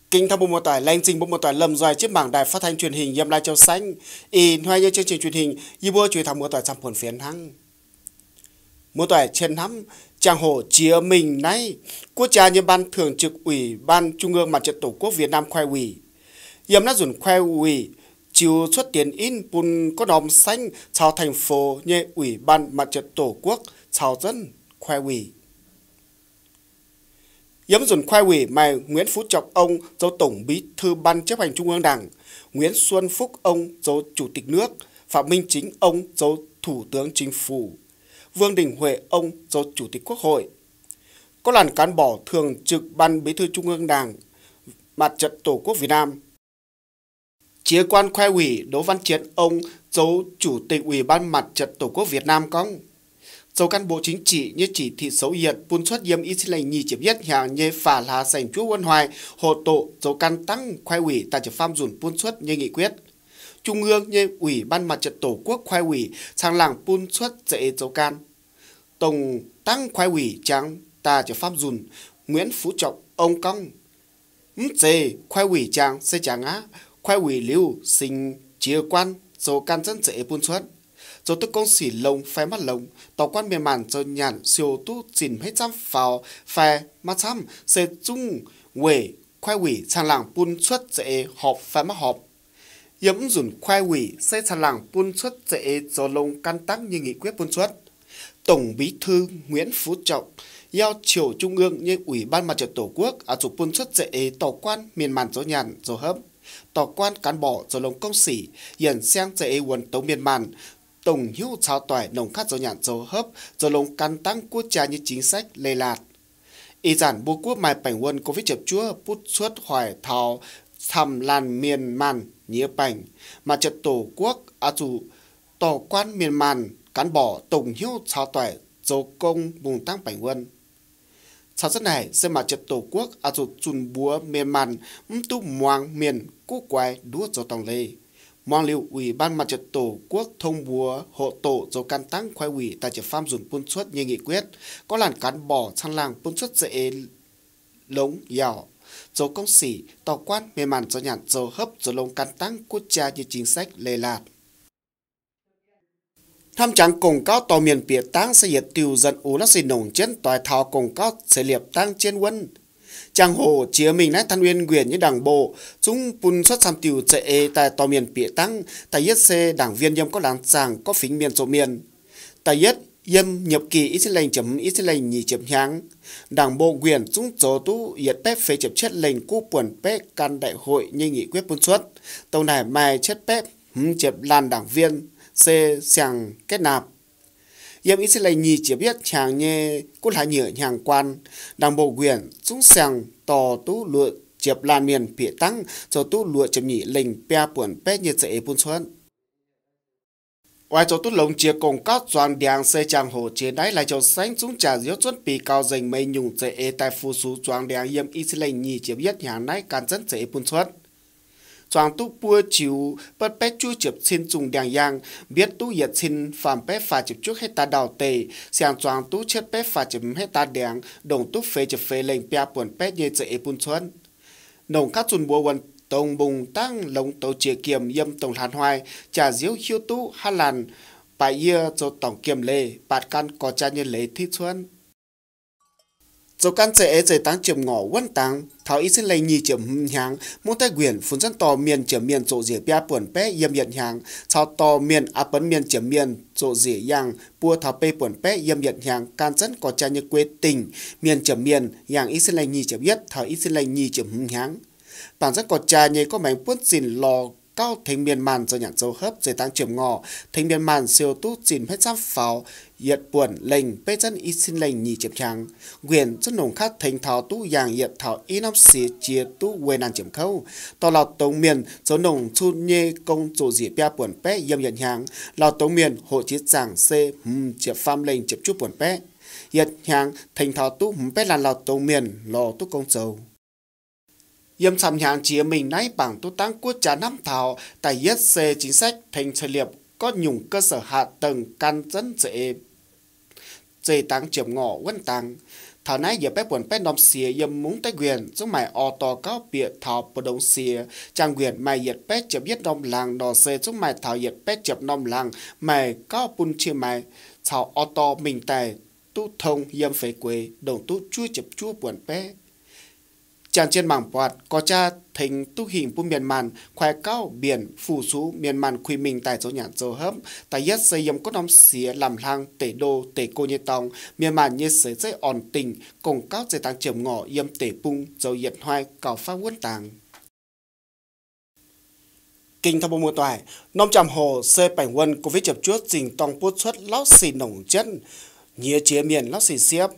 Kinh thăm bộ một tải lanh trình bộ một tải lầm doài chiếc bảng đài phát thanh truyền hình Yêm Lai Châu Xanh in hoài như chương trình truyền hình y bua truyền thăm một tải trăm phồn phiến hăng một tải trên nắm chàng hồ chia mình nay quốc gia như ban thường trực ủy ban trung ương mặt trận tổ quốc Việt Nam khoai ủy Yêm đã dùn khoai ủy chiều xuất tiền in bùn có đòm xanh chào thành phố như ủy ban mặt trận tổ quốc chào dân khoai ủy Yếm dùn khoai ủy mày Nguyễn Phú Trọng ông dấu Tổng Bí thư Ban chấp hành Trung ương Đảng, Nguyễn Xuân Phúc ông dấu Chủ tịch nước, Phạm Minh Chính ông dấu Thủ tướng Chính phủ, Vương Đình Huệ ông dấu Chủ tịch Quốc hội. Có làn cán bộ thường trực Ban Bí thư Trung ương Đảng, Mặt trận Tổ quốc Việt Nam. Chia quan khoai ủy Đỗ Văn Chiến ông dấu Chủ tịch Ủy ban Mặt trận Tổ quốc Việt Nam công. Dấu cán bộ chính trị như chỉ thị xấu hiện buôn xuất yếm ít lệnh nhì chỉ biết hàng như phả lá sành chúa quân hoài hộ tổ dấu căn tăng khoai ủy tại chỉ pham dùn buôn xuất như nghị quyết. Trung ương như Ủy ban Mặt trận Tổ quốc khoai ủy sang làng buôn xuất dễ dấu can. Tổng tăng khoai ủy trắng ta chỉ pham dùn Nguyễn Phú Trọng ông công. Dê khoai ủy trắng xe trắng á khoai ủy lưu sinh chia quan dấu can dân dễ buôn xuất. Dấu tức công sĩ lông phai mắt lông tàu quan miền màn dấu nhàn siêu tu chỉnh hết trăm pháo phai mắt trăm sẽ chung quể khoai ủy sang làng buôn xuất dễ họp phai mắt họp yếm dùn khoai ủy sẽ sang làng buôn xuất dễ dấu lông căn tắc như nghị quyết buôn xuất. Tổng Bí thư Nguyễn Phú Trọng giao chiều Trung ương như Ủy ban Mặt trận Tổ quốc ở chủ buôn xuất dễ tàu quan miền màn dấu nhàn dấu hấp tàu quan cán bộ dấu lông công sĩ hiện sang dễ quần tấu miền màn Tổng hữu trao tỏi nồng khát dấu nhạn dấu hấp dấu lông căn tăng quốc gia như chính sách lây lạt. Y giản bố quốc mai bảnh quân Covid chập chúa bút suốt hoài thảo thầm làn miền màn nhía bảnh mà trận tổ quốc á chủ tổ quan miền màn cán bỏ tổng hữu trao tỏi dấu công bùng tăng bảnh quân. Sau rất này sẽ mà trận tổ quốc á chủ chùn búa miền màn tu moang miền cú quái đua dấu tòng lê. Mong liệu Ủy ban Mặt trận Tổ quốc thông búa hộ tổ dấu can tăng khoai ủy tại chỉ pham dùn buôn xuất như nghị quyết có làn cán bỏ sang làng buôn xuất dễ lống dào dấu công sĩ tàu quan mê màn dấu nhạn dấu hấp dấu lông can tăng quốc gia như chính sách lề lạt. Tham trắng cùng cao tàu miền phía tăng sẽ hiệt tiêu dân ú lắc xì nồng chân tòa thảo cùng cao sẽ liệp tăng trên quân. Chàng hồ chia mình nãy thanh nguyên quyền như đảng bộ chúng bùn xuất xăm tiêu dễ tại tòa miền phía tăng tại yết xe đảng viên yếm có làng sàng có phính miền số miền tại yết yếm nhập kỳ ít lệnh chấm ít lệnh nhì chấm nháng đảng bộ quyền chúng chỗ tu yết bếp phê chấm chết lệnh cú buồn bếp can đại hội như nghị quyết buôn xuất tàu này mai chết bếp chấm lan đảng viên xe sàng kết nạp yếm ít lệnh nhì chỉ biết chàng như cút hạ nhựa hàng quan đảng bộ quyền chúng sàng tò tu lựa chập lan miền phía tăng cho tu lựa chấm nhị lệnh pe buồn bếp như dễ buôn xuất ngoài cho tu lồng chia cùng các doan đèn xe chàng hồ chế đáy lại cho xanh chúng trả diếu chuẩn bị cao dành mây nhung dễ tại phu sú doan đèn yếm ít lệnh nhì chỉ biết hàng nãy can dẫn dễ buôn xuất choàng tu bua chiếu bất bét chui chụp xin dùng đèn yang biết tu yết xin phạm bét phá chụp trước hết ta đào tề sang choàng tu chết bét phá chụp hết ta đèn đồng tu phê chụp phê lệnh bia buồn bét như dễ buôn xuân nồng các chun bùa quần tổng bùng tăng lồng tàu chia kiềm yêm tổng hàn hoài trả diếu khiêu tu hà làn bài yê cho tổng kiềm lê bạt căn có cha như lễ thi xuân dấu căn dễ dễ tăng chìm ngõ quân tăng thảo ít xin lây nhì chìm hàng muốn tay quyền phun dân tò miền chìm miền rộ rỉa bia buồn bé yêm nhận hàng chào tò miền áp bấn miền chìm miền rộ rỉa yang bua thảo bê buồn bé yêm nhận hàng can dân có cha như quê tỉnh miền chìm miền yang ít xin lây nhì chìm biết thảo ít xin lây nhì chìm hàng bản rất có cha như có mảnh puốt xìn lò cao thành miền màn do nhãn dấu hấp dễ tăng chìm ngõ thành miền màn siêu tu chìm hết giáp pháo yết buồn lệnh bê dân ít xin lệnh nhì chậm trắng quyền rất nồng khát thành thảo tu yang yết thảo ít năm xì chia tu quê nàn chậm khâu tỏ lọt tống miền số nồng chu nhê công chủ dĩ bia buồn bé yêm nhận hàng lọt tống miền hộ chiết giảng xê chậm pham lệnh chậm chút buồn bé yết hàng thành thảo tu bé là lọt tống miền lò tu công dầu yếm sầm hàng chia mình nãy bằng tu tăng quốc gia năm thảo tại yết xê chính sách thành thời liệp có nhung cơ sở hạ tầng can dẫn dễ tăng chìm ngõ quân tăng thảo này giờ bé buồn bé nằm xìa yếm muốn tới quyền giống mày o to cao bịa thảo bờ đông xìa trang quyền mày yết bé chập biết nằm làng đò xe giống mày thảo yết bé chập nằm làng mày cao bún chia mày thảo o to mình tài tu thông yếm phế quê đồng tu chui chập chua buồn bé chàng trên mảng bọt có cha thành tu hình của miền màn khoe cao biển phủ sú miền màn khuy mình tại chỗ nhà dầu hấp tại nhất xây yếm có nông xía làm lang tể đô tể cô như tòng miền màn như sấy dây ổn tình cùng cao dây tăng chiếm ngọ yếm tể bung dầu nhiệt hoai cào phát quân tàng kinh thabo mùa toài nông trầm hồ xê bảnh quân covid chập chuốt dình tòng bút xuất lót xì nồng chân nhía chế miền lót xì xiếp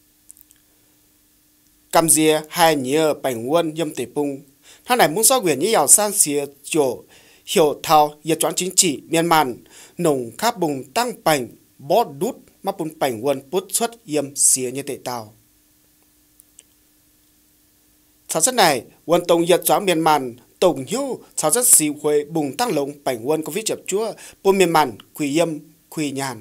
cầm dìa hai nhớ bảnh quân yếm tể bung thằng này muốn so quyền như giàu san xìa chỗ hiểu thao nhiệt choán chính trị miền màn nồng khắp bùng tăng bảnh bót đút mà bún bảnh quân bút xuất yếm xìa như tệ tàu sản xuất này quân tổng nhiệt choán miền màn tổng hiếu sản xuất xì huế bùng tăng lồng bảnh quân covid chập chúa bún miền màn quỳ yếm quỳ nhàn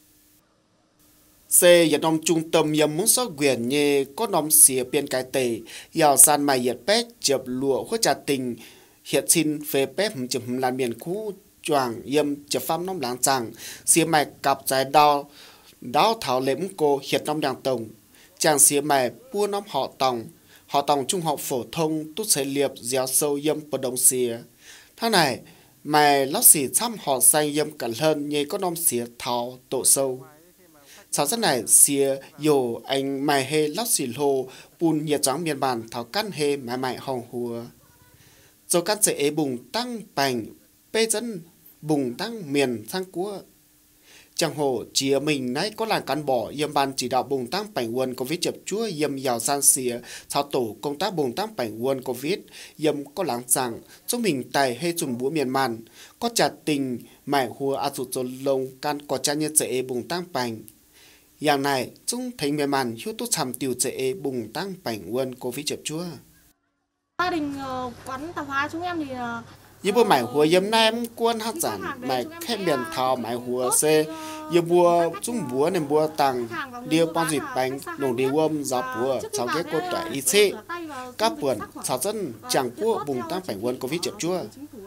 xe nhiệt nông trung tâm yếm muốn so quyền như có nông xìa biên cái tệ giàu san mày nhiệt pét chập lụa khuất trà tình hiện xin phê pép chập làm miền khu choàng yếm chập pháp nông láng chàng xìa mày cặp trái đau thảo lếm cô hiện nông đàng tổng chàng xìa mày bua nông họ tòng trung học phổ thông tút xây liệp déo sâu yếm bờ đông xìa tháng này mày lót xì xăm họ xanh yếm cả hơn như có nông xìa thảo tổ sâu sau rất này xìa dồ anh mày hê lót xì lô bùn nhiệt trắng miền bản thảo căn hê mãi mãi hồng hùa rồi căn sẽ bùng tăng bành bê dân bùng tăng miền sang cua chẳng hồ chia mình nãy có làng cán bỏ yêm ban chỉ đạo bùng tăng bành quân covid chập chúa yêm giàu san xìa sau tổ công tác bùng tăng bành quân covid yêm có láng rằng giúp mình tài hê chuẩn búa miền màn có chặt tình mải hùa a rụt rồi lông can có cha như sẽ bùng tăng bànhอย่างnày chúng thấy miền màn hiếu tốt chăm tiêu chế bùng tăng bảnh quân covid chập chúa gia đình quán tạp hóa chúng em thì như bữa mải hùa yếm nay em quân hát giản mải khép miền thảo mải hùa xe như bùa chúng búa nên bùa tăng điều bao dịp bánh nồng điều ôm gió bùa sau cái cô tỏa y xê các buồn sáu dân chẳng cua bùng tăng bảnh quân covid chập chúa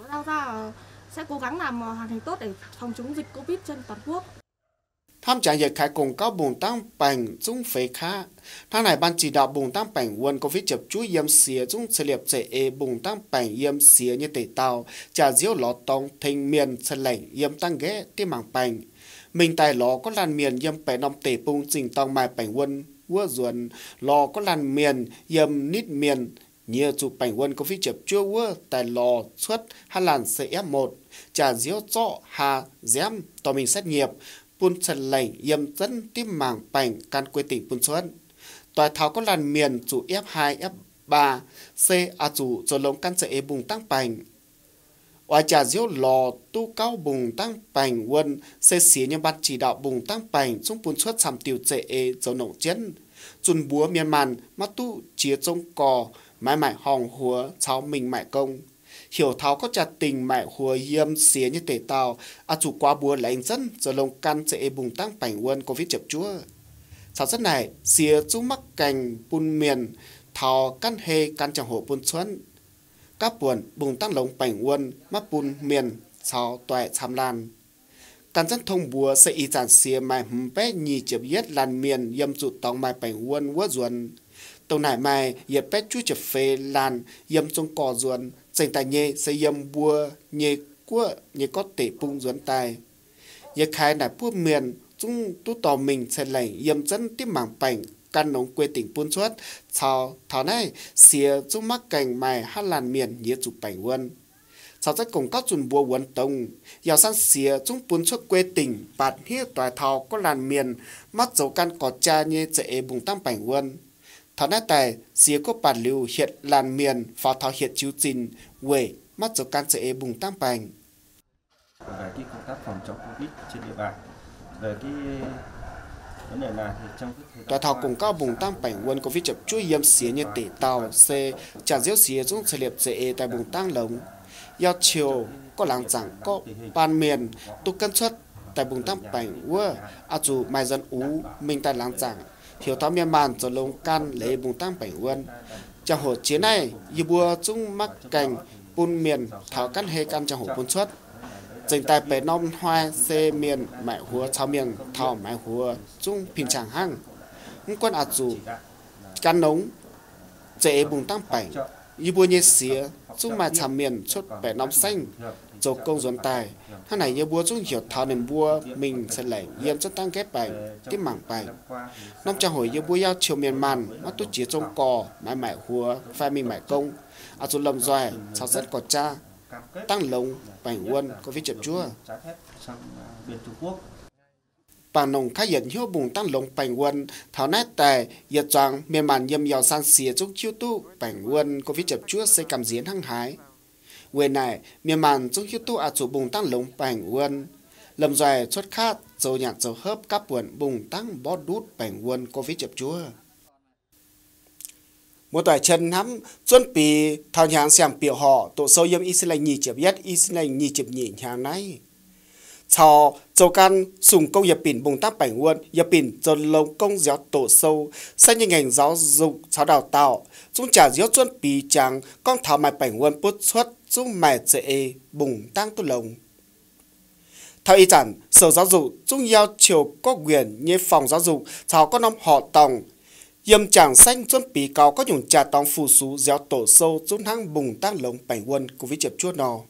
sẽ cố gắng làm hoàn thành tốt để phòng chống dịch covid trên toàn quốc. tham trả nhiệt khai cùng các bùng tăng bảnh chúng phế khá tháng này ban chỉ đạo bùng tăng bảnh quân covid chập chúa yếm xía chúng sẽ liệp chế bùng tăng bảnh yếm xía như tể tàu trả diếu ló tông thành miền sân lệnh yếm tăng ghé tiêm mảng bảnh mình tài ló có làn miền yếm bẻ nông tể bùng dình tông mai bảnh quân vua ruồn lò có làn miền yếm nít miền như chủ bảnh quân covid chập chúa vua tài lò xuất hai làn CF1 trả diếu trọ hà dém tòa mình xét nghiệp bún sân lệnh yếm dẫn tim mảng bảnh can quê tỉnh bún xuân tòa thảo có làn miền chủ F2 F3 C a chủ rồi lông can sẽ bùng tăng bảnh oai trà diếu lò tu cao bùng tăng bảnh quân xe xía như ban chỉ đạo bùng tăng bảnh xuống bún xuất sắm tiêu chế dấu nồng chiến chun búa miền màn mắt tu chia trông cò mãi mãi hòng húa cháu mình mãi công hiểu tháo có chặt tình mại hùa yếm xía như tể tàu à chủ quá búa lãnh dân giờ lông căn sẽ bùng tăng bảnh quân covid chập chúa sau rất này xía chú mắc cành bùn miền tháo căn hê căn chẳng hộ bùn xuân các buồn bùng tăng lông bảnh quân mắc bùn miền sau toại tham lan căn dân thông búa sẽ y giản xía mài bé nhì chập yết làn miền yếm dụ tòng mài bảnh quân quất ruồn tàu nải mài yết bé chú chập phê làn yếm trong cò ruồn dành tài nhê sẽ yếm bùa nhê của nhê có thể bung duẩn tài yết khai nải bùa miền chúng tú tò mình sẽ lệnh yếm dẫn tiếp mảng bảnh căn nông quê tỉnh buôn xuất sau thảo này xìa chúng mắc cành mài hát làn miền nhê chụp bảnh quân sau rất cùng các chuẩn bùa quân tông giàu san xìa chúng buôn xuất quê tỉnh bạt hiết tòa thảo có làn miền mắt dấu căn có cha nhê sẽ bùng tăng bảnh quân thảo nát tài xìa có bản lưu hiện làn miền phó thảo hiện chiếu trình quê mắt dấu căn sẽ bùng tăng bảnh về cái công tác phòng chống covid trên địa bàn về cái vấn đề này thì trong cái tòa thảo cùng các bùng tăng bảnh quân covid chập chuối yếm xìa như tỷ tàu c trả diếu xìa chúng sẽ liệp dễ tại bùng tăng lồng giao chiều có làng giảng có ban miền tu cân xuất tại bùng tăng bảnh vua a chủ mai dân ú mình tại làng giảng hiểu tháo miền màn cho lông can lấy bùng tăng bảy quân trong hồ chiến này như bùa chúng mắc cành bùn miền tháo cắt hê can trong hồ bùn xuất dành tài bể nông hoa xe miền mẹ hùa cháo miền thảo mẹ hùa chúng bình chẳng hăng quân ạt dù can nống dễ bùng tăng bảy như bùa nhẹ xía chúng mà chạm miền xuất bể nông xanh dầu công dồn tài thằng này như bùa chúng hiểu thảo nên bùa mình sẽ lấy yếm cho tăng ghép bài tiếp mảng bài năm trong hồi như bùa giao chiều miền màn mắt tôi chỉ trong cò mãi mãi hùa phai mình mãi công à dù lầm doài sao rất có cha tăng lồng bảnh quân có viết chậm chúa bằng nồng khai hiện hiếu bùng tăng lồng bảnh quân thảo nét tài yết choàng miền màn yếm giàu san xìa trong chiếu tu bảnh quân có viết chậm chúa sẽ cầm diễn hăng hái quê này miền màn trong hiếu tu à chủ bùng tăng lồng bảnh quân lầm doài xuất khát dầu nhạt dầu hớp cáp buồn bùng tăng bó đút bảnh quân có viết chậm chúa một tài chân nắm xuân pì thao nhang xem biểu họ tổ sâu yếm Israel nhì chập yết Israel nhì chập nhị nhang này chào châu can sùng công nhập pin bùng táp bảnh quân nhập pin dồn lông công giáo tổ sâu xây những ngành giáo dục giáo đào tạo chúng trả giáo xuân pì chẳng con thảo mài bảnh quân bút xuất chúng mài dễ bùng tăng tu lồng theo ý giản sở giáo dục chúng giao chiều có quyền như phòng giáo dục chào con ông họ tòng yếm chàng xanh xuân pí cao có nhung trà tòng phù sú giáo tổ sâu chúng hang bùng tăng lồng bảnh quân của với chập chuột nò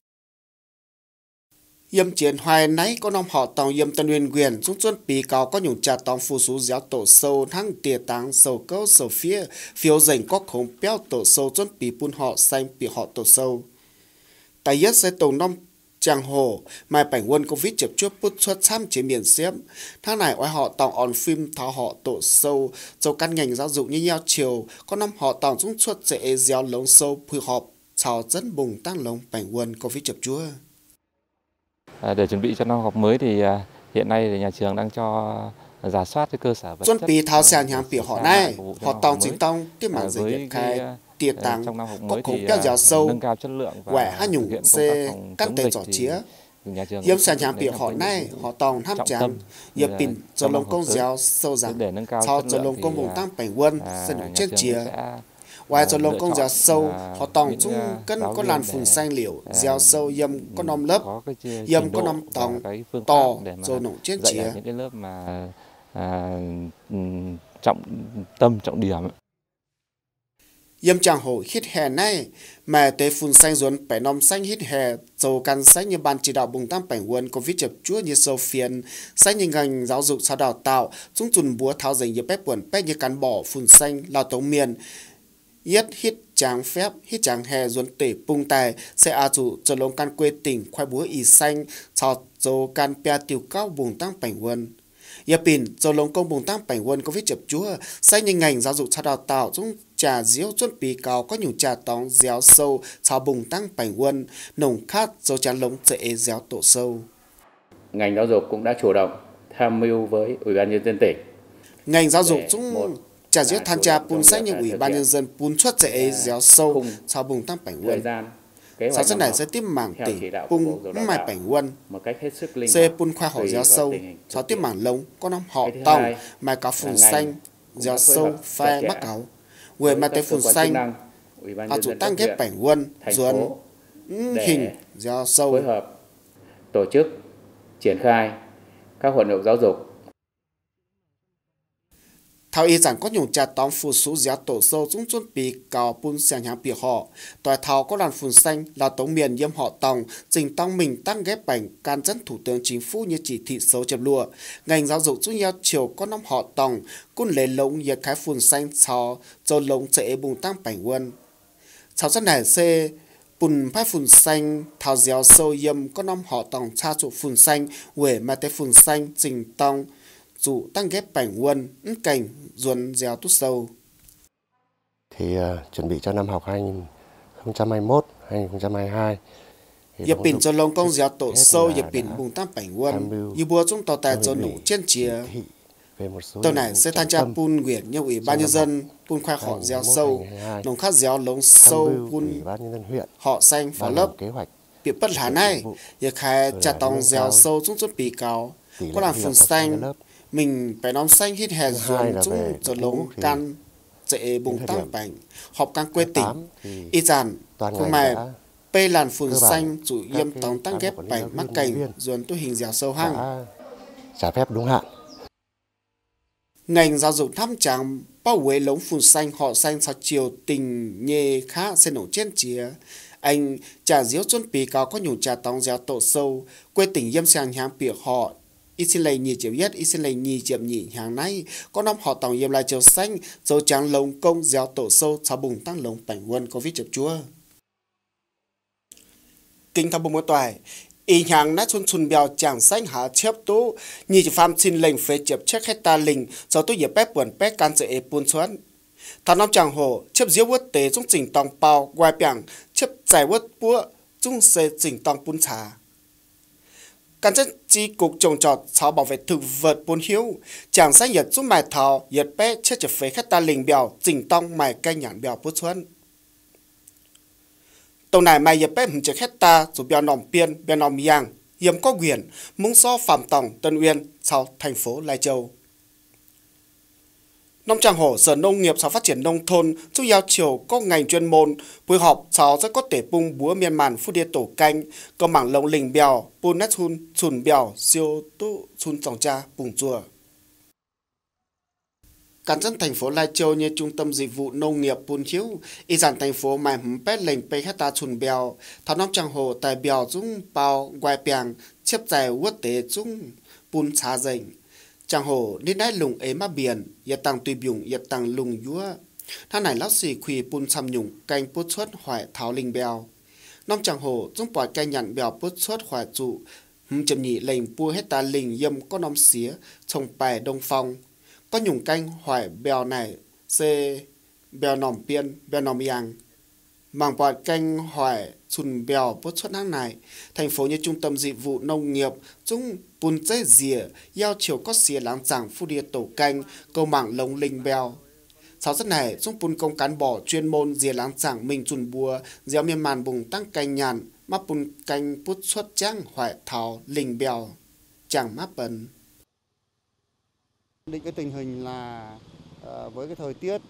yếm chiến hoài nấy có nông họ tòng yếm tân huyền quyền chúng xuân pí cao có nhung trà tòng phù sú giáo tổ sâu hang tiề táng sầu câu sầu phía phiếu dành có khổng béo tổ sâu xuân pí bún họ xanh pí họ tổ sâu tại yết sẽ tàu nông chàng hồ mai bảnh quân covid chập chuốt bút xuất xăm chế miền xiêm tháng này oai họ tòng on phim tháo họ tổ sâu dầu căn ngành giáo dục như nhau chiều có năm họ tòng chúng xuất dễ gieo lông sâu phư họp chào dẫn bùng tăng lông bảnh quân covid chập chúa. Để chuẩn bị cho năm học mới thì hiện nay thì nhà trường đang cho rà soát cái cơ sở vật chất. Chuẩn bị tháo sàn hàng biểu họ này họ tòng chính tông tiếp mạng giấy điện khai tiệt tàng có khống kéo giáo sâu nâng cao chất lượng quẻ hai nhung xe căn tề giỏ chía yếm sàn hàng biểu họ này họ tòng ham chán yếm pin cho lông công giáo sâu rằng sau cho lông công bùng tăng bảnh quân sẽ đủ trên chía ngoài cho lông công giáo sâu họ tòng chung cân có làn phun xanh liễu giáo sâu yếm có nóm lớp yếm có nóm tòng to rồi nổ trên chía những cái lớp mà trọng điểm yếm chàng hồ hít hè này mà tế phun xanh ruốn bảy nóm xanh hít hè dầu căn xanh như ban chỉ đạo bùng tăng bảnh quân covid chập chúa như sâu phiền xanh như ngành giáo dục sau đào tạo chúng chuẩn búa tháo dành như bếp buồn bếp như cán bỏ phun xanh lao tống miền yết hít tráng phép hít tráng hè ruốn tể bung tài sẽ a chủ cho lông can quê tỉnh khoai búa y xanh chào dầu can pia tiêu cao bùng tăng bảnh quân yết pin dầu lông công bùng tăng bảnh quân covid chập chúa xanh như ngành giáo dục sau đào tạo chúng trà diếu chuốt pí cao có nhung trà tóng déo sâu chào bùng tăng bảnh quân nồng khát dấu chán lống dễ déo tổ sâu. Ngành giáo dục cũng đã chủ động tham mưu với Ủy ban nhân dân tỉnh. Ngành giáo dục cũng trà diếu thanh tra bún sách như Ủy ban nhân dân bún xuất dễ déo sâu chào bùng tăng bảnh quân. Sau rất này sẽ tiếp mảng tỉnh bung mai bảnh quân xe bún khoa họ déo sâu sau tiếp mảng lống có năm họ tòng mai cá phun xanh déo sâu phai mắc cáo người mà tế phun xanh họ chủ tăng ghép bảnh quân ruốn hình do sâu phối hợp tổ chức triển khai các hoạt động giáo dục. Thảo y rằng có nhung trà tóm phù sú giáo tổ sâu chúng chuẩn bị cao bún sang hàng biểu họ tòa thảo có làn phun xanh là tống miền yếm họ tòng trình tông mình tăng ghép bảnh can dẫn thủ tướng chính phủ như chỉ thị số chập lùa ngành giáo dục chúng nhau chiều có năm họ tòng cún lấy lông nhiệt khai phun xanh cho lông dễ bùng tăng bảnh quân sau rất này xe bùn phai phun xanh thảo giáo sâu yếm có năm họ tòng cha trụ phun xanh quể mà tế phun xanh trình tông dù tăng ghép bảnh quân cảnh ruồn dẻo tút sâu. Thì chuẩn bị cho năm học 2021-2022 Yếp pin cho lông công dẻo tổ sâu yếp pin bùng tăng bảnh quân như bùa chúng tàu tài cho nổ trên chìa Tôi này sẽ thanh tra bùn nguyện như Ủy ban nhân dân bùn khoa họ dẻo sâu nông khát dẻo lông sâu bùn họ xanh phó lớp việc bất hả này việc khai trả tòng dẻo sâu chúng chuẩn bị cao có làm phun xanh mình phải non xanh hít hè ruộng chúng về rồi thú lống thì can dễ bùng thời tăng điểm bảnh họp can quê tỉnh thì y giản toàn của ngành mày đã pê làn phun cơ bản xanh chủ các yêm cái tóng tăng cán ghép bộ quản lý bảnh giáo mắc viên, cảnh viên ruộng tu hình dẻo sâu hăng. đã trả phép đúng hạn. Ngành giáo dục thăm trắng bao quế lống phun xanh họ xanh sau chiều tình nhê khá xe nổ trên chía. Anh trà diếu chuôn pí cao có nhủ trà tóng déo tổ sâu, quê tỉnh yêm sang hàng bịa họ. Ít xin lầy nhì chiều yết, ít xin lầy nhì chiều nhị hàng nay, có năm họ tòng yêm lại chiều xanh, dấu trắng lống công déo tổ sâu, cháu bùng tăng lống bảnh quân Covid chập chúa. Kinh thăm bông mối toài, ý hàng nát xuân xuân bèo chàng xanh hạ chếp tố, nhì chỉ phàm xin lệnh phê chếp check hết ta lình, dấu tôi dễ bếp buồn bếp can dự ế buôn xuân. Thằng năm chàng hồ, chếp diếu vớt tế trong chỉnh tòng bao, ngoài bảng, chếp giải vớt búa, trong xe chỉnh tòng buôn trà. Căn chất chi cục trồng trọt cháu bảo vệ thực vật buôn hiếu, chàng xanh nhật giúp mài thảo, nhật bếp chết chếp phê hết ta lình bèo, chỉnh tòng mài cây nhãn bèo buôn xuân. Tàu này mày dập bếp chỉ hết ta rồi bèo nòm biên, bèo nòm yang, yếm có quyền, muốn do Phạm Tòng, Tân Uyên, sau thành phố Lai Châu. Nông Trang Hổ, Sở Nông nghiệp sau phát triển nông thôn, chú giao chiều có ngành chuyên môn, buổi họp cháu sẽ có thể bung búa miên màn phu địa tổ canh, có mảng lồng lình bèo, bùn nét hun, chùn bèo, siêu tụ, chùn dòng cha, bùng chùa. Cán dân thành phố Lai Châu như trung tâm dịch vụ nông nghiệp Bùn Hiếu, y giản thành phố mài hấm bét lệnh bê hecta chùn bèo, thảo nông Trang Hồ tại bèo dũng bao ngoài bèng, chếp dài quốc tế dũng bùn xá dành. Trang Hồ nên đáy lùng ế má biển, yết tăng tùy biủng yết tăng lùng dúa. Thang này lóc xì khủy bùn xăm nhung canh bút xuất hoài tháo linh bèo. Nông Trang Hồ dũng bọt canh nhận bèo bút xuất hoài trụ, chầm nhị lệnh bua hecta linh yâm có nông xía, trồng bài đông phong. Có nhung canh hoài bèo này xê bèo nòm biên bèo nòm yang mảng bọt canh hoài chùn bèo bút xuất hàng này thành phố như trung tâm dịch vụ nông nghiệp chúng bùn dây dìa giao chiều có xìa láng giảng phu địa tổ canh câu mảng lông linh bèo sau rất này chúng bùn công cán bỏ chuyên môn dìa láng giảng mình chùn bùa gieo miên màn bùng tăng canh nhàn mắc bùn canh bút xuất trắng hoài thảo linh bèo chẳng mắc bần. Định cái tình hình là với cái thời tiết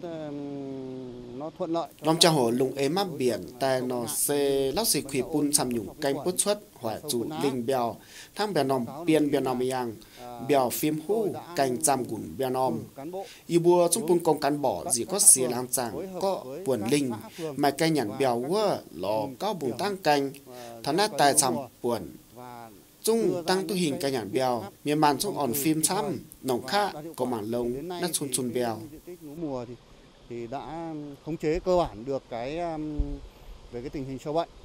nó thuận lợi. Nông Trang Hồ lùng ế map biển tại nó xê lóc xì khủy bùn xăm nhung canh bút xuất hỏa chủ linh bèo thang bèo nòm biên bèo nòm yang bèo phim hú canh chăm gùn bèo nòm y bùa chúng bùn công cán bỏ gì có xìa lang chàng có buồn linh mà cây nhẵn bèo quơ lò có bùn tăng canh thằng nát tài chăm buồn chúng tăng tu hình cây nhãn bèo miền màn chúng ổn phim xăm nồng khá có mảng lông nát xuân xuân bèo mùa thì đã khống chế cơ bản được cái về cái tình hình sâu bệnh.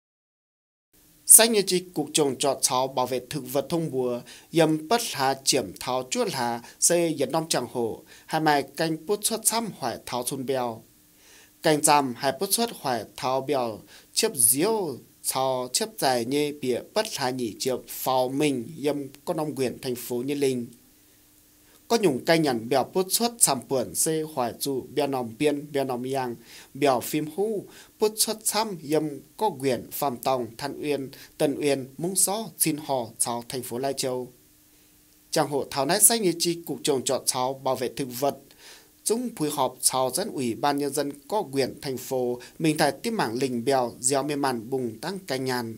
Sách như chi cục trồng trọt cháu bảo vệ thực vật thông bùa yếm bất hà chiểm tháo chuốt hà xây dẫn Nông Trang Hồ hai mai canh bút xuất xăm hoài tháo xuân bèo canh chăm hai bút xuất hoài tháo bèo chiếp diếu sau chếp dài như bịa bất hà nhị chiệp pháo mình yếm có nông quyền thành phố Như Linh. Có nhung canh nhằn bèo bút xuất xăm buồn xê hoài trụ bèo nòm biên bèo nòm yang bèo phim hú bút xuất xăm yếm có quyền Phạm Tòng, Thanh Uyên, Tân Uyên, Mông Gió, xin hò cháu thành phố Lai Châu. Trang hộ thảo nét sách như chi cục trồng trọt cháu bảo vệ thực vật chúng phối hợp cháu dẫn ủy ban nhân dân có quyền thành phố mình tại tiếp mảng lình bèo gieo miên màn bùng tăng canh nhàn.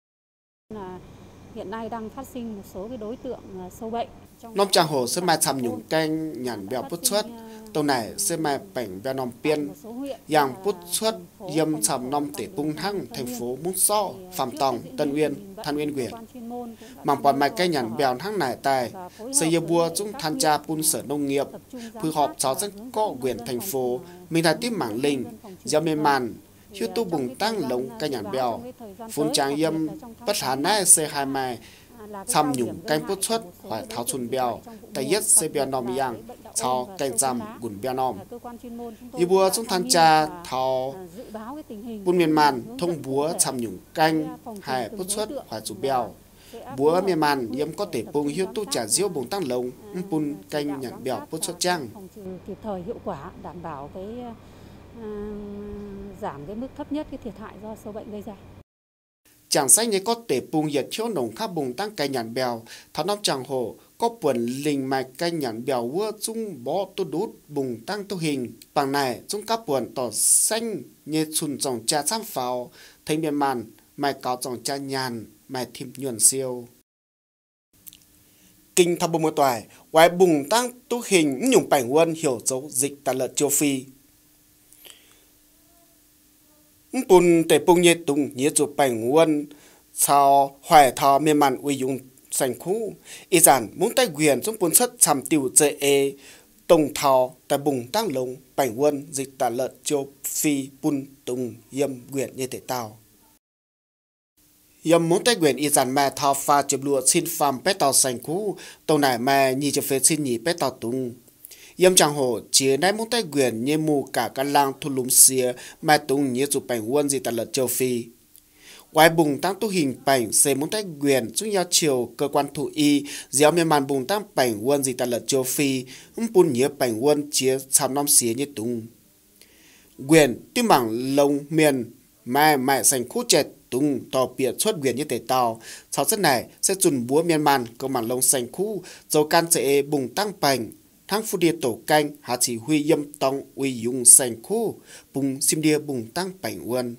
Hiện nay đang phát sinh một số cái đối tượng sâu bệnh. Nông Trang Hồ sẽ mai xăm nhung canh nhàn bèo bút xuất tàu này sẽ mai bảnh bèo nòm biên yang bút xuất yếm xăm nòm tể bung thăng thành phố Mông Gió, Phạm Tòng, Tân Uyên, Thanh Uyên quyền mảng bọt mai cây nhàn bèo thăng này tài xây yêu bua chúng thanh tra bun sở nông nghiệp phối hợp cháu dẫn có quyền thành phố mình tại tiếp mảng linh gieo miên màn hiếu tu bùng tăng lồng cây nhàn bèo phun trang yếm bất hà nai xây hai mai xăm nhung canh bút xuất hoài tháo chùn bèo tại yết xây bèo nòm yang sau canh chăm gùn bèo nòm y búa chúng thanh tra tháo bún miền màn thông búa xăm nhung canh hai bút xuất hoài chủ bèo búa miền màn yếm có thể bùng hiếu tu trả diếu bùng tăng lồng bún canh nhàn bèo bút xuất trang kịp thời hiệu quả đảm bảo cái giảm cái mức thấp nhất cái thiệt hại do sâu bệnh gây ra. chẳng sách như có thể bùng nhiệt thiếu nồng khá bùng tăng cây nhàn bèo thảo nóc chẳng hồ có buồn linh mạch cây nhàn bèo vua chung bó tu đút bùng tăng tu hình bằng này chúng các buồn tỏ xanh như chùn dòng cha xăm pháo thấy miền màn mày có dòng cha nhàn mày thìm nhuận siêu kinh thập bùng một toài ngoài bùng tăng tu hình nhung cảnh quân hiểu dấu dịch tà lợn châu Phi bùn tệ bùng nhiệt tung nhiệt chủ cảnh quân sao hoài thọ miền màn uy dụng sành khu ý giản muốn tay quyền trong bùn sất chằm tiểu dễ tông thọ tại bùng tăng lông cảnh quân dịch tà lợn châu Phi bùn tung yêm quyền như thể tàu yếm muốn tay quyền ý giản mẹ thọ pha chụp lụa xin phàm bé tàu sành khu tàu này mẹ nhì chụp phê xin nhì bé tàu tung yếm chẳng hồ chia nãy muốn tay quyền như mù cả căn lang thu lúng xìa mẹ tung như chụp cảnh quân dịch tà lợn châu Phi ngoài bùng tăng tu hình cảnh sẽ muốn tay quyền chúng giao chiều cơ quan thú y giáo miền màn bùng tăng cảnh quân dịch tà lợn châu Phi bùn nhớ cảnh quân chia sáu năm xía như tung quyền tim mảng lông miền mai mẹ sành khu chẹt tung tò biệt xuất quyền như thể tàu sau rất này sẽ dùng búa miền màn cơ mảng lông sành khu dấu can sẽ bùng tăng cảnh thang phu địa tổ canh hạ chỉ huy yêm tông uy dùng sành khu bùng sim địa bùng tăng cảnh quân.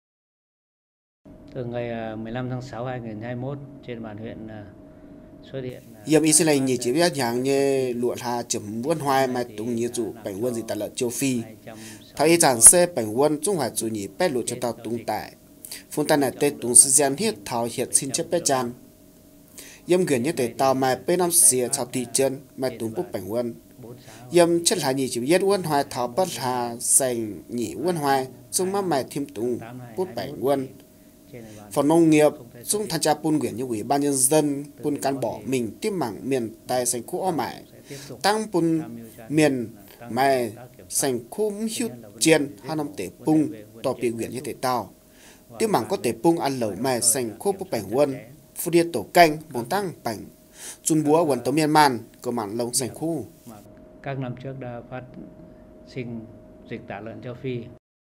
Từ ngày 15 tháng 6 2021 trên bàn huyện xuất hiện yếm ý này nhị chỉ biết nhàng như lụa hà chấm quân hoài mà tung như chủ cảnh quân gì tà lợn châu Phi thấy giản xe cảnh quân trung hoài chủ nhị bé lụa cho tàu tung tại phun tai này tê tung sự gian hiết thảo hiện xin chấp bé chan yếm quyền như thể tàu mà bé năm xìa thảo thị chân mà tung bút cảnh quân yếm chất hà nhị chỉ biết quân hoài thảo bất hà sành nhị quân hoài trung má mày thêm tung bút cảnh quân phòng nông nghiệp chúng tham gia bùn quyển như ủy ban nhân dân bùn cán bỏ mình tiếp mảng miền tài sành khu o mại tăng bùn miền mai sành khu hữu chiên hai năm tể bung tỏ bị quyển như thể tàu tiếp mảng có thể bung ăn lẩu mai sành khu bút cảnh quân phu địa tổ canh bồn tăng cảnh chun búa quần tàu miền man có mảng lông sành khu các năm trước đã phát sinh dịch tả lợn châu Phi.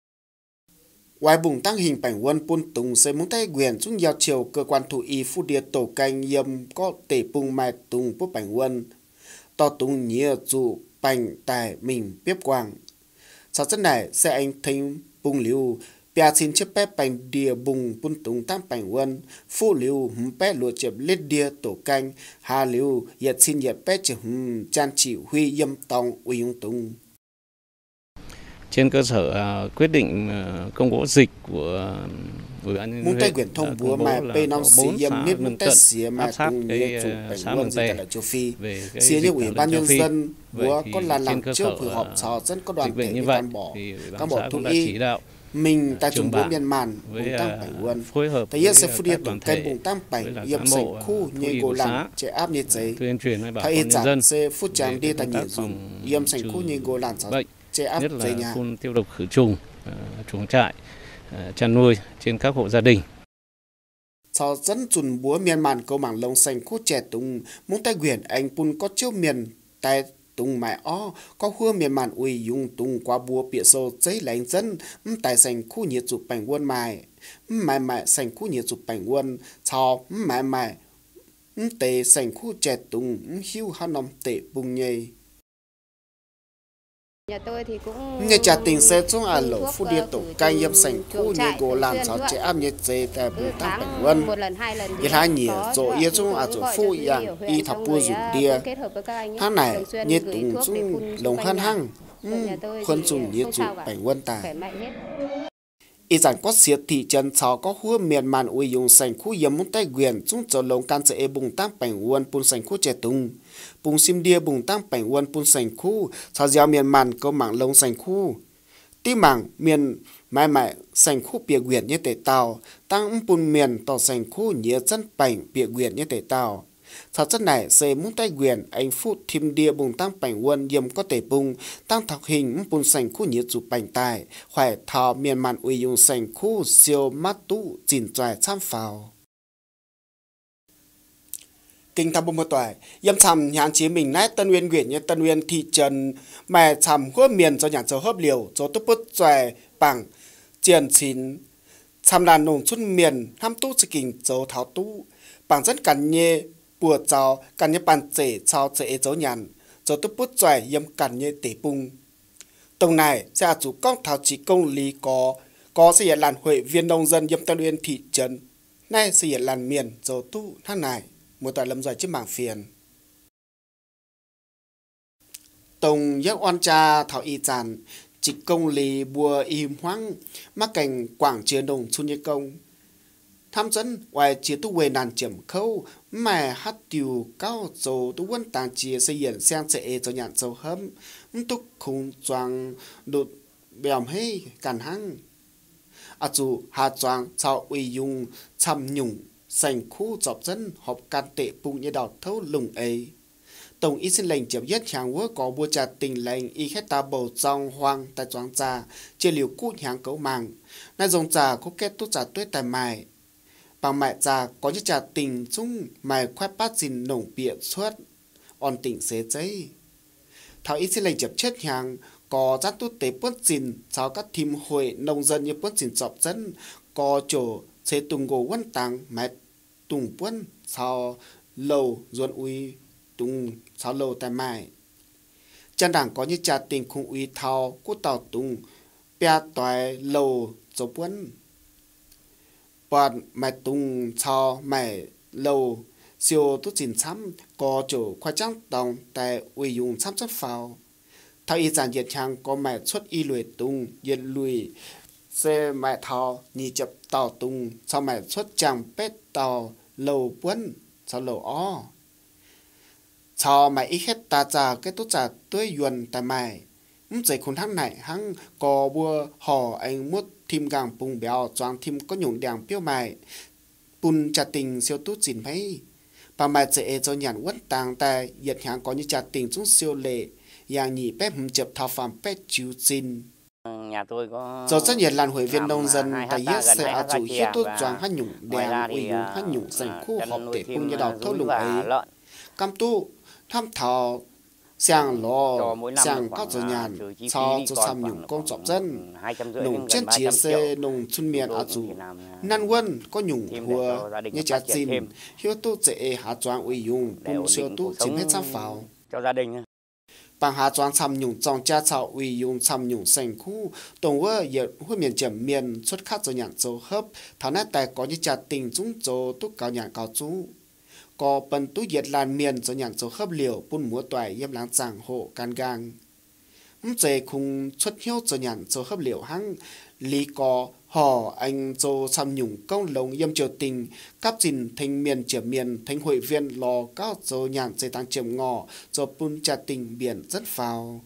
Ngoài bùng tăng hình cảnh quân bùn tùng sẽ muốn tay quyền chúng giao chiều cơ quan thú y phu địa tổ canh yếm có thể bùng mai tùng bút cảnh quân to tùng nhớ dụ bành tài mình tiếp quang sau chất này sẽ anh thấy bùng liu bia xin chấp bếp bành địa bùng bùn tùng tăng cảnh quân phu liu bé lụa chếp lết địa tổ canh hà liu yết xin yết bé chếp chan chỉ huy yếm tông uy yung tùng. Trên cơ sở quyết định công bố dịch của Ủy ban nhân dân huyện quyền thông búa mà P5 xí yếm nít muốn test xía mà tung như chủ cảnh quân dịch tà lợn châu Phi xía như Ủy ban nhân dân búa có là làm trước buổi họp trò dân có đoàn thể cán bộ thú y mình tại trung búa miền màn bùng tăng cảnh quân tại yết sẽ phu địa tổng kênh bùng tăng cảnh yếm sành khu như gỗ làng chế áp như giấy tại yết giản sẽ phút tràng đi tại nhị dùng yếm sành khu như gỗ làng nhất là phun tiêu độc khử trùng chuồng trại chăn nuôi trên các hộ gia đình. Sau dẫn chùn búa miền màn câu mảng lông xanh khu trẻ tung muốn tay quyền anh pun có chiếu miền tay tung mẹ o có hua miền màn uy dùng tung qua búa bịa sâu giấy lạnh dân tài xanh khu nhiệt chụp bành quân mài mài xanh khu nhiệt chụp bành quân sau mài tề xanh khu trẻ tung hiu hà nòng tệ bùng nhây. Nhà tôi thì cũng nhà trả tình xe xuống à lẩu phu địa tổ canh yếm sành khu như gỗ làm sao chế áp nhiệt dây tại bùng tăng cảnh quân ít hai nhỉ rồi yếm xuống à rồi phu yang y thập bua dùng đia hát này nhiệt tùng xuống lồng hân hăng khuôn dùng nhiệt dụ cảnh quân tài ý giản có xiết thị trấn sau có hua miền màn uy dùng sành khu yếm muốn tay quyền xuống cho lồng can sẽ bùng tăng cảnh quân bùng sành khu trẻ tung bùng sim đia bùng tăng cảnh quân bùng sành khu sau giao miền màn có mảng lông sành khu tí mảng miền mai mại sành khu bìa quyền như tể tàu tăng bùng miền tỏ sành khu nhớ dân bành bìa quyền như tể tàu sau chất này sẽ muốn tay quyền anh phút thêm đia bùng tăng cảnh quân yếm có thể bùng tăng thọc hình bùng sành khu nhớ dụ bành tài khỏe thọ miền màn uy dùng sành khu siêu mát tụ chỉnh tròi tham phào kinh thăm bông một tuổi yếm chằm nhãn chế mình nét Tân Uyên huyện như Tân Uyên thị trấn mà chằm hứa miền cho nhãn dấu hấp liều cho tốt bút tròi bằng triển chín tham đàn nông xuân miền ham tu sự kình dấu tháo tu bằng rất cản nhẹ bùa cháu cản nhẹ bàn dễ cháu dễ dấu nhàn dấu tu bút xoài yếm cản nhẹ tỉ bung tổng này sẽ chủ công thảo chỉ công lý có sự hiện làn hội viên nông dân yếm Tân Uyên thị trấn nay sự hiện làn miền dấu tu tháng này một tại lâm giải chiếc mảng phiền tổng giác oan cha thảo y tràn chỉ công lý bùa im hoang mắc cảnh quảng chia đồng xuân như công tham dẫn ngoài chia tu về nàn chiếm khâu mà hát tiêu cao dầu tu quân tàng chia xây dựng sang sẽ cho nhạn dầu hâm túc khung choàng đột bèm hay cản hăng dù hà choàng chào uy dung chăm nhung sành khu dọc dân họp can tệ bụng như đào thấu lùng ấy tổng ý xin lệnh chấm dứt hàng quốc có bùa trà tình lệnh y khét ta bầu trong hoang tại choáng trà chia liều cút hàng cấu màng nay dòng trà có kết tốt trà tuyết tại mài bằng mại trà có như trà tình chung mài khoét bát xin nồng bịa suốt on tỉnh xế giấy thảo ý xin lệnh chấm chết hàng có giác tốt tế bớt xin cháu các team hội nông dân như bớt xin dọc dân có chỗ sẽ tùng gỗ quân tàng mẹ tùng quân sau lâu ruột uy tung sáu lô tại mài chân đảng có như trà tình khung uy thao cú tàu tung bia toài lô dấu quân bọn mày tung cho mày lô siêu tốt xin xăm có chỗ khoai trắng đồng tại uy dùng xăm xuất phao thao y giản diệt hàng có mày xuất y lùi tung diệt lùi xe mày thao nhị chập tàu tung sau mày xuất chẳng bét tàu lô quân sau lô o cho mày ít hết ta trả cái tốt trả tôi yuan tại mày dạy khốn thằng này hắn có bùa họ anh muốn thêm gàng bùng béo choáng thêm có nhung đèn piêu mày bùn trả tình siêu tốt xin mấy bà mày dạy cho nhàn quất tàng tại yết hàng có như trả tình chúng siêu lệ yang nhị bếp chập thao phạm bếp chiếu xin nhà tôi có do rất nhiều làn hội viên nông dân tại yết sẽ chủ hiết tốt choáng hát nhung đèn uy nhung hát nhung dành khu họp để cùng như đào thâu lùng ấy cam tu tham thảo sang lo sang các doanh nhàn cho tham nhung công trọng dân nông trên chia sẻ nông xuân miền ở dù nan quân có nhung hùa như trà xin hiếu tu dễ hạ choáng uy dùng cùng siêu tu chính hết sang pháo cho gia đình bằng hạ choáng tham nhung trong cha chào uy dùng tham nhung sành khu tổng vợ hiện huế miền chấm miền xuất khát doanh nhàn dấu hấp thảo nát tài có như trà tình chúng dấu tu cao nhàn cao chú có bần tú diệt làn miền do nhàn số khớp liều bún múa toại yếm láng giảng hộ can gang dễ khung xuất hiếu do nhàn số khớp liều hăng lý có họ anh dô xăm nhung công lồng yếm triều tình cáp dìn thành miền triều miền thành hội viên lò cao dô nhàn dây tăng triều ngò do bún trà tình biển rất phào.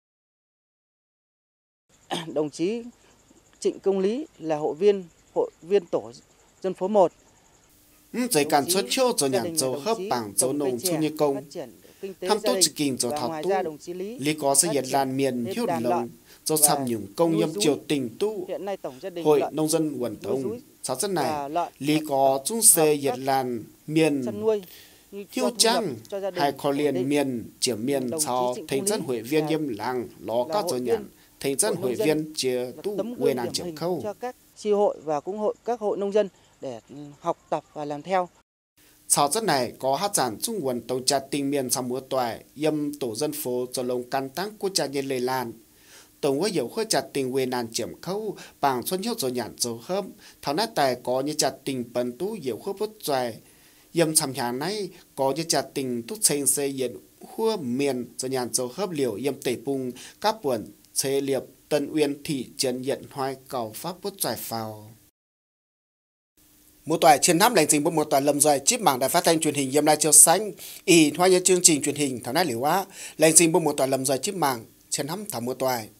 Đồng chí Trịnh Công Lý là hội viên tổ dân phố 1. Dây cản xuất chiêu cho nhàn dấu hấp bảng dấu nông chung như công tham tốt chỉ kinh dấu thảo tu lý có xây dựng làn miền hiếu lồng dấu xăm nhung công nhâm triều tình tu hội nông dân quần thông sáu dân này lý có chung xây dựng làn miền hiếu trăng hay khó liền miền chỉ miền sau thành dân hội viên yếm làng ló các dấu nhàn thành dân hội viên chia tu quê nàng chiếm khâu chi hội và cũng hội các hội nông dân để học tập và làm theo. Sau rất này có hát giản trung nguồn tàu trà tình miền sau múa toại yâm tổ dân phố cho lồng căn tăng của trà nhân lề lan. Tổng với hiểu khơi trà tình quê nàn chiếm khâu bằng xuân hiếu rồi nhàn dấu hấp thảo nát tài có như trà tình bần tú hiểu khơi bút xoài yâm xăm nhà này có như trà tình tút xây xây dựng hua miền rồi nhàn dấu hấp liều yâm tẩy bung các buồn chế liệp Tân Uyên thị trấn nhận hoài cầu pháp bút xoài phào. Một toại chiến thăm lệnh trình một toại lầm rồi chip mảng đài phát thanh truyền hình Yêm Lai Chiêu Xanh y hoa như chương trình truyền hình thảo nát liễu á lệnh trình một toại lầm rồi chip mảng chiến thăm thảo một toại